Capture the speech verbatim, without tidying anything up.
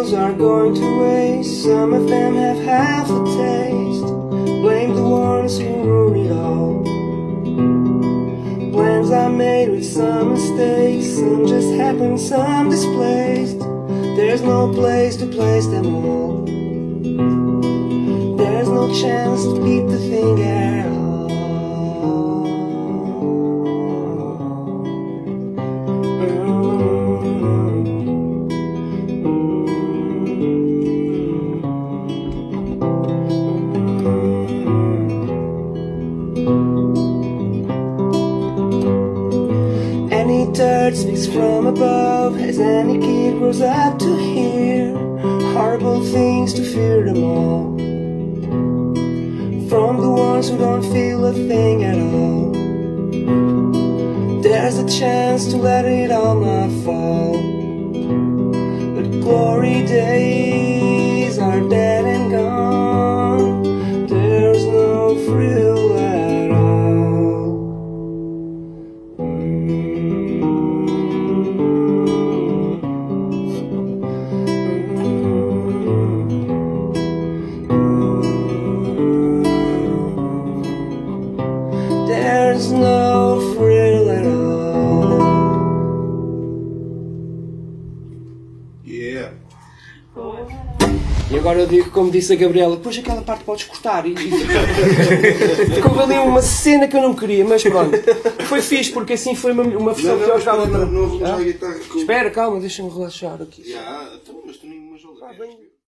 thrills are going to waste. Some of them have half a taste. Blame the ones who ruin it all. Plans are made with some mistakes. Some just happen, some displaced. There's no place to place them all. There's no chance to beat the thing at all. Any dirt speaks from above, as any kid grows up to hear horrible things, to fear them all, from the ones who don't feel a thing at all. There's a chance to let it all not fall, but glory days are dead and gone. There's no thrill at all. There's no thrill at all. Yeah. E agora eu digo, como disse a Gabriela, depois aquela parte podes cortar. E, e ficou ali uma cena que eu não queria, mas pronto. Foi fixe, porque assim foi uma, uma versão que eu jogava. Não, não, não, não, Espera, calma, deixa-me relaxar aqui. Já, então, mas tu nem uma joga.